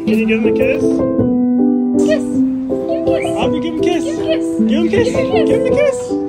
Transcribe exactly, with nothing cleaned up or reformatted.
Can you give him a kiss? Kiss. Give him a kiss. Aubrey, give him a kiss. Give him a kiss. Give him a kiss. Give him a kiss. Give him a kiss.